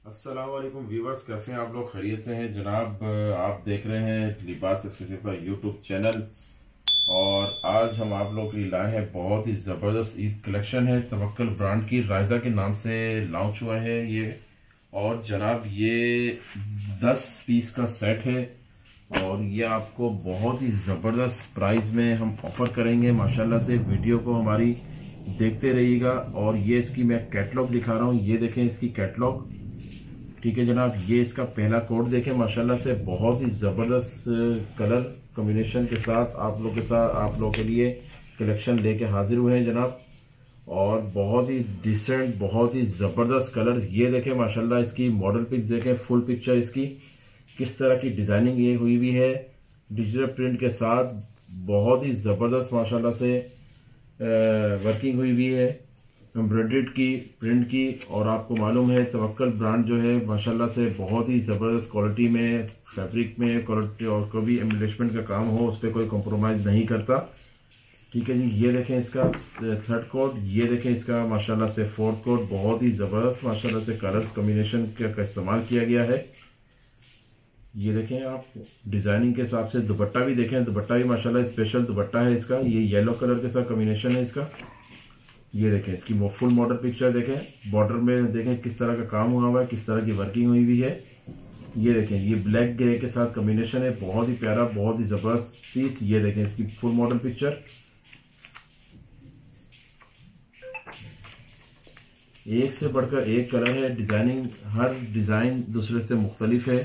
अस्सलाम वालेकुम व्यूवर्स, कैसे हैं आप लोग? खैरियत से हैं जनाब। आप देख रहे हैं लिबास एक्सेसरी का यूट्यूब चैनल और आज हम आप लोग के लिए लाए हैं बहुत ही ज़बरदस्त ईद कलेक्शन है। तवक्कल ब्रांड की राइजा के नाम से लॉन्च हुआ है ये। और जनाब ये 10 पीस का सेट है और ये आपको बहुत ही ज़बरदस्त प्राइस में हम ऑफर करेंगे। माशाल्लाह से वीडियो को हमारी देखते रहिएगा। और ये इसकी मैं कैटलॉग दिखा रहा हूँ, ये देखें इसकी कैटलॉग। ठीक है जनाब, ये इसका पहला कोड देखें, माशाल्लाह से बहुत ही जबरदस्त कलर कॉम्बिनेशन के साथ आप लोग के लिए कलेक्शन लेके हाजिर हुए हैं जनाब। और बहुत ही डिसेंट, बहुत ही जबरदस्त कलर। ये देखें माशाल्लाह, इसकी मॉडल पिक्स देखें, फुल पिक्चर इसकी किस तरह की डिजाइनिंग ये हुई हुई है डिजिटल प्रिंट के साथ। बहुत ही जबरदस्त माशाल्लाह से वर्किंग हुई हुई है एम्ब्रॉयडर्ड की, प्रिंट की। और आपको मालूम है तवक्कल ब्रांड जो है माशाल्लाह से बहुत ही ज़बरदस्त क्वालिटी में, फैब्रिक में क्वालिटी और कभी एम्बेलिशमेंट का काम हो उस पर कोई कॉम्प्रोमाइज़ नहीं करता। ठीक है जी, ये देखें इसका थर्ड कोड, ये देखें इसका माशाल्लाह से फोर्थ कोड। बहुत ही ज़बरदस्त माशाल्लाह से कलर्स कॉम्बिनेशन का इस्तेमाल किया गया है। ये देखें आप डिजाइनिंग के हिसाब से दुपट्टा भी देखें, दुपट्टा भी माशाल्लाह स्पेशल दुपट्टा है इसका। ये येलो कलर के साथ कॉम्बिनेशन है इसका। ये देखें इसकी फुल मॉडल पिक्चर देखें, बॉर्डर में देखें किस तरह का काम हुआ हुआ है, किस तरह की वर्किंग हुई हुई है। ये देखें ये ब्लैक ग्रे के साथ कॉम्बिनेशन है, बहुत ही प्यारा, बहुत ही जबरदस्त पीस। ये देखें इसकी फुल मॉडल पिक्चर। एक से बढ़कर एक कलर है, डिजाइनिंग हर डिजाइन दूसरे से मुख्तलिफ है।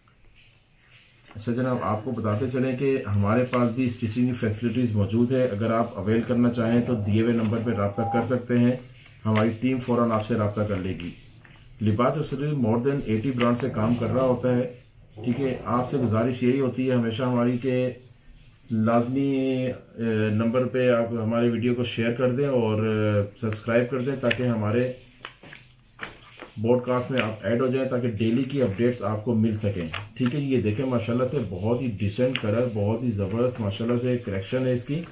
अच्छा जनाब, आपको बताते चलें कि हमारे पास भी स्टिचिंग की फैसिलिटीज़ मौजूद है। अगर आप अवेल करना चाहें तो दिए हुए नंबर पर रब्ता कर सकते हैं, हमारी टीम फ़ौरन आपसे रब्ता कर लेगी। लिबास एक्सेसरी मोर देन 80 ब्रांड से काम कर रहा होता है। ठीक है, आपसे गुजारिश यही होती है हमेशा हमारी के लाजमी नंबर पे आप हमारे वीडियो को शेयर कर दें और सब्सक्राइब कर दें ताकि हमारे ब्रॉडकास्ट में आप ऐड हो जाए, ताकि डेली की अपडेट्स आपको मिल सकें। ठीक है, ये देखें माशाल्लाह से बहुत ही डिसेंट कलर, बहुत ही जबरदस्त माशाल्लाह से कलेक्शन है इसकी।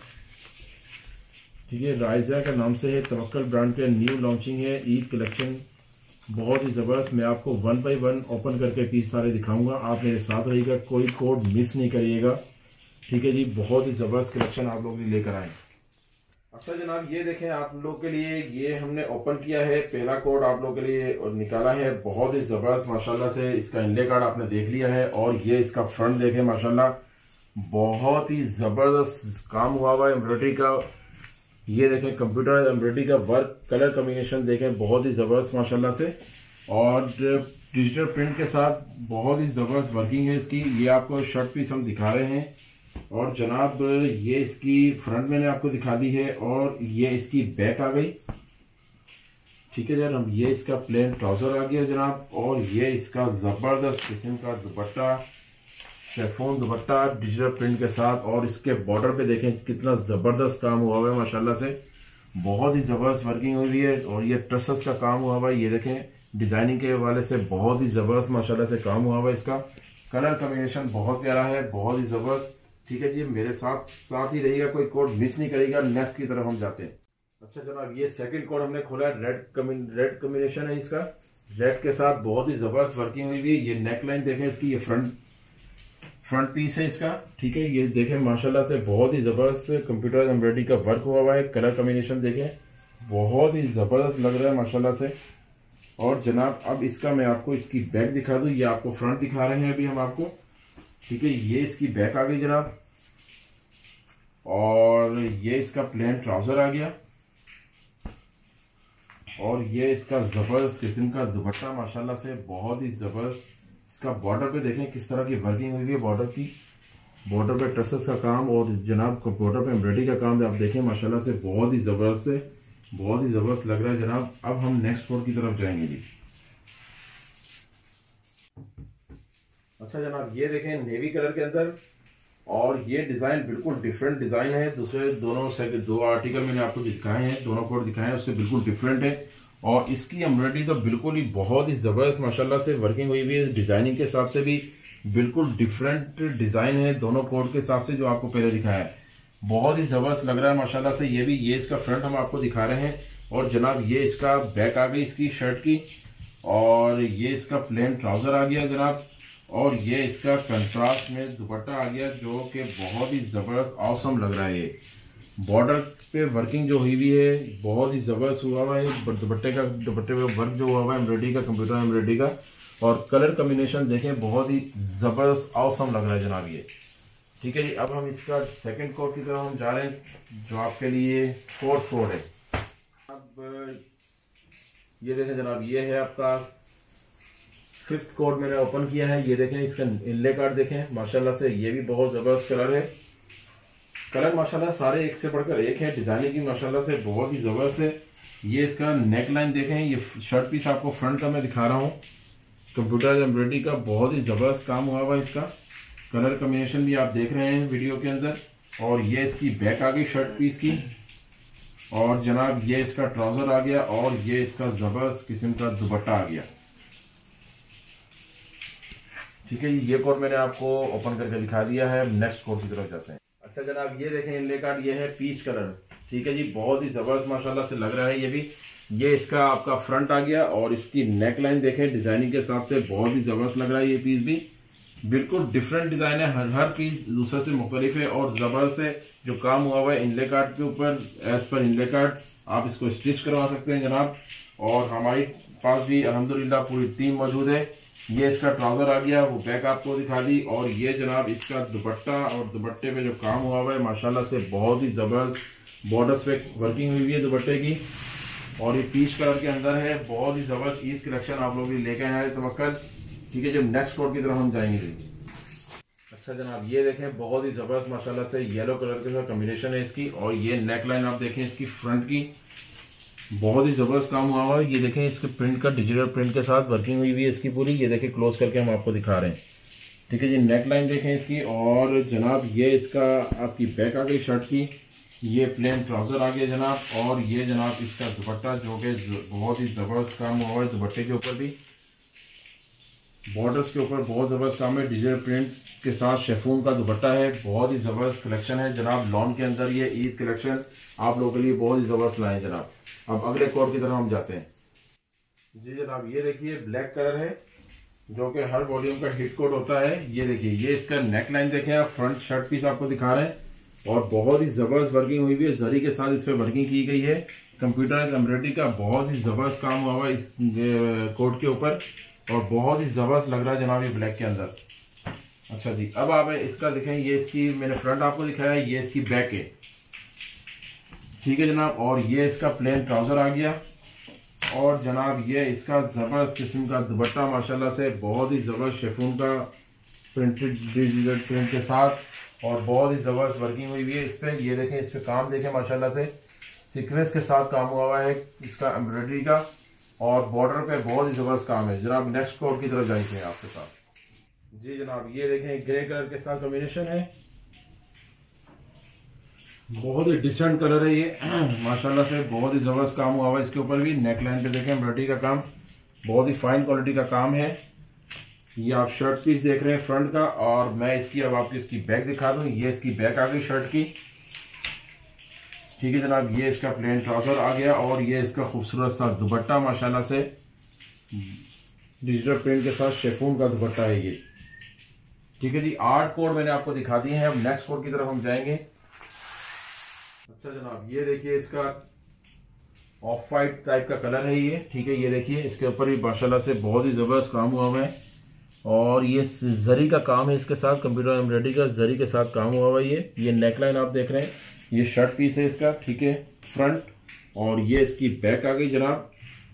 ठीक है, राइजा के नाम से है, तवक्कल ब्रांड के न्यू लॉन्चिंग है ईद कलेक्शन, बहुत ही जबरदस्त। मैं आपको 1 बाय 1 ओपन करके पीस सारे दिखाऊंगा, आप मेरे साथ रहिएगा, कोई कोड मिस नहीं करिएगा। ठीक है जी, बहुत ही जबरदस्त कलेक्शन आप लोग लेकर आए। अच्छा जनाब, ये देखें आप लोग के लिए ये हमने ओपन किया है, पहला कोड आप लोग के लिए और निकाला है। बहुत ही जबरदस्त माशाल्लाह से इसका इनले कार्ड आपने देख लिया है। और ये इसका फ्रंट देखें माशाल्लाह, बहुत ही जबरदस्त काम हुआ हुआ है एम्ब्रॉयडरी का। ये देखें कंप्यूटर एम्ब्रॉयडरी का वर्क, कलर कॉम्बिनेशन देखें बहुत ही जबरदस्त माशाल्लाह से। और डिजिटल प्रिंट के साथ बहुत ही जबरदस्त वर्किंग है इसकी। ये आपको शर्ट पीस हम दिखा रहे हैं। और जनाब ये इसकी फ्रंट मैंने आपको दिखा दी है और ये इसकी बैक आ गई। ठीक है जनाब, ये इसका प्लेन ट्राउजर आ गया जनाब। और ये इसका जबरदस्त किस्म का dupatta, chiffon dupatta digital print के साथ। और इसके बॉर्डर पे देखें कितना जबरदस्त काम हुआ हुआ है माशाल्लाह से, बहुत ही जबरदस्त वर्किंग हुई है। और ये ट्रसेस का काम हुआ हुआ है, ये देखें डिजाइनिंग के हवाले से बहुत ही जबरदस्त माशाल्लाह से काम हुआ हुआ है इसका। कलर कॉम्बिनेशन बहुत प्यारा है, बहुत ही जबरदस्त। ठीक है जी, मेरे साथ ही रहिएगा, कोई कोड मिस नहीं करेगा। नेक्स्ट की तरफ हम जाते हैं। अच्छा जनाब, ये सेकंड कोड हमने खोला है, रेड कॉम्बिनेशन है इसका, रेड के साथ बहुत ही जबरदस्त वर्किंग हुई है। ये नेक लाइन देखें इसकी, ये फ्रंट पीस है इसका। ठीक है, ये देखें माशाल्लाह से बहुत ही जबरदस्त कंप्यूटर एम्ब्रॉयडरी का वर्क हुआ हुआ है। कलर कॉम्बिनेशन देखें बहुत ही जबरदस्त लग रहा है माशाल्लाह से। और जनाब अब इसका मैं आपको इसकी बैक दिखा दूं, ये आपको फ्रंट दिखा रहे हैं अभी हम आपको। ठीक है, ये इसकी बैक आ गई जनाब। और ये इसका प्लेन ट्राउजर आ गया। और ये इसका जबरदस्त किस्म का दुपट्टा माशाल्लाह से बहुत ही जबरदस्त। इसका बॉर्डर पे देखें किस तरह की वर्किंग हुई है, बॉर्डर की, बॉर्डर पे ट्रसेस का काम और जनाब बॉर्डर पे एम्ब्रॉयडरी का काम आप देखें माशाल्लाह से बहुत ही जबरदस्त है, बहुत ही जबरदस्त लग रहा है जनाब। अब हम नेक्स्ट कोड की तरफ जाएंगे जी। अच्छा जनाब, ये देखें नेवी कलर के अंदर, और ये डिजाइन बिल्कुल डिफरेंट डिजाइन है। दूसरे दो आर्टिकल मैंने आपको दिखाए हैं, दोनों कोड दिखाए हैं, उससे बिल्कुल डिफरेंट है। और इसकी एम्ब्रॉयडरी तो बिल्कुल ही बहुत ही जबरदस्त माशाल्लाह से वर्किंग हुई हुई है। डिजाइनिंग के हिसाब से भी बिल्कुल डिफरेंट डिजाइन है दोनों कोड के हिसाब से जो आपको पहले दिखाया है। बहुत ही जबरदस्त लग रहा है माशाल्लाह से। ये भी, ये इसका फ्रंट हम आपको दिखा रहे हैं। और जनाब ये इसका बैक आ गई इसकी शर्ट की। और ये इसका प्लेन ट्राउजर आ गया जनाब, और ये इसका कंट्रास्ट में दुपट्टा आ गया जो कि बहुत ही जबरदस्त ऑसम लग रहा है। ये बॉर्डर पे वर्किंग जो हुई हुई है बहुत ही जबरदस्त हुआ हुआ है। दुपट्टे पे वर्क जो हुआ हुआ है एम्ब्रॉयडरी का, कंप्यूटर एम्ब्रॉयडरी का, और कलर कॉम्बिनेशन देखें बहुत ही जबरदस्त ऑसम लग रहा है जनाब ये। ठीक है जी, अब हम इसका सेकंड कोड की तरफ हम जा रहे हैं जो आपके लिए फोर्थ कोड है। अब ये देखें जनाब, ये है आपका फिफ्थ कोड मैंने ओपन किया है। ये देखें इसका इनले कार्ड देखें माशाल्लाह से, ये भी बहुत जबरदस्त कलर है। कलर माशाल्लाह सारे एक से बढ़कर एक है, डिजाइनिंग की माशाल्लाह से बहुत ही जबरदस्त है। ये इसका नेक लाइन देखें, ये शर्ट पीस आपको फ्रंट का मैं दिखा रहा हूँ, कंप्यूटर एम्ब्रॉयडरी का बहुत ही जबरदस्त काम हुआ हुआ है। इसका कलर कॉम्बिनेशन भी आप देख रहे हैं वीडियो के अंदर। और ये इसकी बैक आ गई शर्ट पीस की, और जनाब ये इसका ट्राउजर आ गया, और ये इसका जबरदस्त किस्म का दुपट्टा आ गया। ठीक है जी, ये कोड मैंने आपको ओपन करके दिखा दिया है। नेक्स्ट कोड की तरफ जाते हैं। अच्छा जनाब, ये देखें इनले कार्ड, ये है पीच कलर। ठीक है जी, बहुत ही जबरदस्त माशाल्लाह से लग रहा है ये भी। ये इसका आपका फ्रंट आ गया, और इसकी नेक लाइन देखें डिजाइनिंग के हिसाब से बहुत ही जबरदस्त लग रहा है। ये पीस भी बिल्कुल डिफरेंट डिजाइन है, हर पीस दूसरे से मुख्तलिफ है और जबरदस्त है। जो काम हुआ हुआ है इनले कार्ड के ऊपर, एज पर इनले कार्ड आप इसको स्टिच करवा सकते हैं जनाब। और हमारे पास भी अल्हम्दुलिल्लाह पूरी टीम मौजूद है। ये इसका ट्राउजर आ गया, वो बैक आपको दिखा दी, और ये जनाब इसका दुपट्टा, और दुपट्टे पे जो काम हुआ हुआ है माशाल्लाह से बहुत ही जबरदस्त बॉर्डर्स पे वर्किंग हुई है दुपट्टे की। और ये पीच कलर के अंदर है, बहुत ही जबरदस्त ईद कलेक्शन आप लोग लेके आए हैं तवक्कल। ठीक है, जब नेक्स्ट कोड की तरफ हम जाएंगे। अच्छा जनाब, ये देखें बहुत ही जबरदस्त माशाल्लाह से येलो कलर के साथ कॉम्बिनेशन है इसकी, और ये नेक लाइन आप देखें इसकी फ्रंट की, बहुत ही जबरदस्त काम हुआ हुआ है। ये देखें इसके प्रिंट का डिजिटल प्रिंट के साथ वर्किंग हुई हुई है इसकी पूरी। ये देखें क्लोज करके हम आपको दिखा रहे हैं। ठीक है जी, नेक लाइन देखें इसकी, और जनाब ये इसका आपकी बैक आ गई शर्ट की, ये प्लेन ट्राउजर आ गया जनाब, और ये जनाब इसका दुपट्टा जो कि बहुत ही जबरदस्त काम हुआ हुआ है। दुपट्टे के ऊपर भी, बॉर्डर्स के ऊपर बहुत जबरदस्त काम है। डिजिटल प्रिंट के साथ शेफून का दुपट्टा है, बहुत ही जबरदस्त कलेक्शन है जनाब। लॉन के अंदर ये ईद कलेक्शन आप लोगों के लिए बहुत ही जबरदस्त लाए जनाब। अब अगले कोड की तरफ हम जाते हैं। जी जनाब, ये देखिए ब्लैक कलर है जो कि हर वॉल्यूम का हिट कोड होता है। ये देखिए, ये इसका नेक लाइन देखें आप, फ्रंट शर्ट पीस आपको दिखा रहे हैं, और बहुत ही जबरदस्त वर्किंग हुई है। जरी के साथ इस पे वर्किंग की गई है। कंप्यूटर एम्ब्रॉयडरी का बहुत ही जबरदस्त काम हुआ हुआ है इस कोड के ऊपर, और बहुत ही जबरदस्त लग रहा है जनाब ये ब्लैक के अंदर। अच्छा जी, अब आप इसका देखें, ये इसकी मैंने फ्रंट आपको दिखाया है, ये इसकी बैक है। ठीक है जनाब, और ये इसका प्लेन ट्राउजर आ गया, और जनाब ये इसका जबरदस्त किस्म का दुपट्टा माशाल्लाह से बहुत ही जबरदस्त शेफून का प्रिंटेड डिजिटल प्रिंट के साथ, और बहुत ही जबरदस्त वर्किंग हुई है इस पे। ये देखें, इस पे काम देखें माशाल्लाह से सीक्वेंस के साथ काम हुआ हुआ है इसका एम्ब्रॉयडरी का, और बॉर्डर पे बहुत ही जबरदस्त काम है जनाब। नेक्स्ट कोड की तरफ जाएंगे आपके साथ। जी जनाब, ये देखें ग्रे कलर के साथ कॉम्बिनेशन है, बहुत ही डिसेंट कलर है ये माशाल्लाह से, बहुत ही जबरदस्त काम हुआ हुआ है इसके ऊपर भी। नेक लाइन पे देखें एम्ब्रॉयडरी का काम, बहुत ही फाइन क्वालिटी का काम है। ये आप शर्ट पीस देख रहे हैं फ्रंट का, और मैं इसकी अब आपको इसकी बैक दिखा दूं। ये इसकी बैक आ गई शर्ट की। ठीक है जनाब, ये इसका प्लेन ट्राउजर आ गया, और ये इसका खूबसूरत सा दुपट्टा माशाल्लाह से डिजिटल प्रिंट के साथ शेफून का दुपट्टा है ये। ठीक है जी, 8 कोड मैंने आपको दिखा दिए हैं। अब नेक्स्ट कोड की तरफ हम जाएंगे। अच्छा जनाब, ये देखिए इसका ऑफ वाइट टाइप का कलर है ये। ठीक है, ये देखिए इसके ऊपर भी माशाल्लाह से बहुत ही जबरदस्त काम हुआ हुआ है, और ये जरी का काम है इसके साथ, कंप्यूटर एम्ब्रॉयडरी का जरी के साथ काम हुआ हुआ है ये नेक लाइन आप देख रहे हैं, ये शर्ट पीस है इसका। ठीक है, फ्रंट, और ये इसकी बैक आ गई जनाब।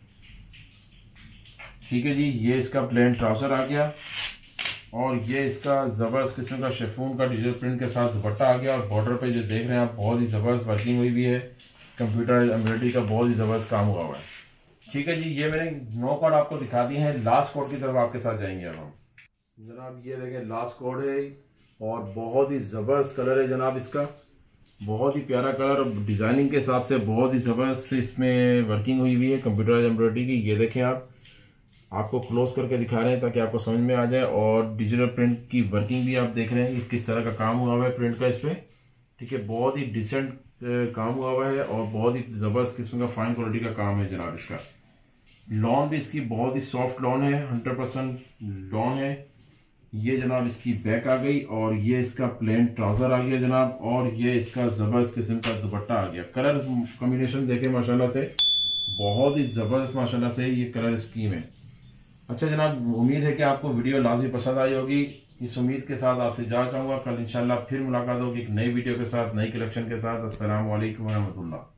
ठीक है जी, ये इसका प्लेन ट्राउजर आ गया, और ये इसका जबरदस्त किस्म का शेफून का डिजिटल प्रिंट के साथ दुपट्टा आ गया, और बॉर्डर पे जो देख रहे हैं आप बहुत ही जबरदस्त वर्किंग हुई भी है। कंप्यूटर एम्ब्रॉयडरी का बहुत ही जबरदस्त काम हुआ हुआ है। ठीक है जी, ये मैंने 9 कोड आपको दिखा दिए हैं। लास्ट कोड की तरफ आपके साथ जाएंगे अब हम। जनाब ये देखें लास्ट कोड है, और बहुत ही जबरदस्त कलर है जनाब इसका, बहुत ही प्यारा कलर, और डिजाइनिंग के हिसाब से बहुत ही जबरदस्त इसमें वर्किंग हुई हुई है कंप्यूटर एम्ब्रॉयडरी की। ये देखें आप, आपको क्लोज करके दिखा रहे हैं ताकि आपको समझ में आ जाए, और डिजिटल प्रिंट की वर्किंग भी आप देख रहे हैं किस तरह का काम हुआ हुआ है प्रिंट का इस पे। ठीक है, बहुत ही डिसेंट काम हुआ हुआ है, और बहुत ही जबरदस्त किस्म का फाइन क्वालिटी का काम है जनाब इसका। लॉन भी इसकी बहुत ही सॉफ्ट लॉन है, 100% लॉन है। ये जनाब इसकी बैक आ गई और ये इसका प्लेन ट्राउजर आ गया जनाब, और ये इसका जबरदस्त किस्म का दुपट्टा आ गया। कलर कॉम्बिनेशन देखे माशाल्लाह से बहुत ही जबरदस्त माशाल्लाह से ये कलर स्कीम है। अच्छा जनाब, उम्मीद है कि आपको वीडियो लाजमी पसंद आई होगी। इस उम्मीद के साथ आपसे जा चाहूंगा, कल इंशाल्लाह फिर मुलाकात होगी एक नई वीडियो के साथ, नई कलेक्शन के साथ। अस्सलाम वालेकुम रहमतुल्लाह।